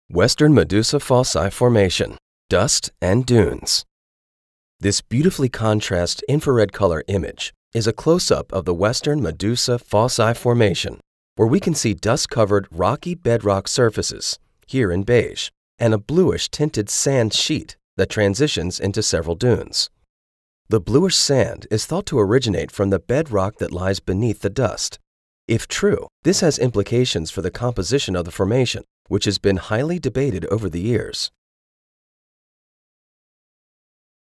Western Medusa Fossae Formation, Dust and Dunes. This beautifully contrast infrared color image is a close-up of the Western Medusa Fossae Formation, where we can see dust-covered rocky bedrock surfaces, here in beige, and a bluish-tinted sand sheet that transitions into several dunes. The bluish sand is thought to originate from the bedrock that lies beneath the dust. If true, this has implications for the composition of the formation, which has been highly debated over the years.